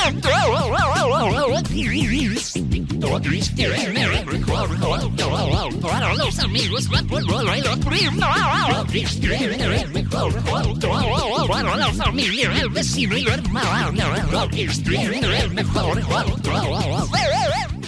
Doggis tiene mejor para los amigos la polvo y los primos. Doggis tiene mejor para la familia, el vecino y el hermano. Doggis tiene mejor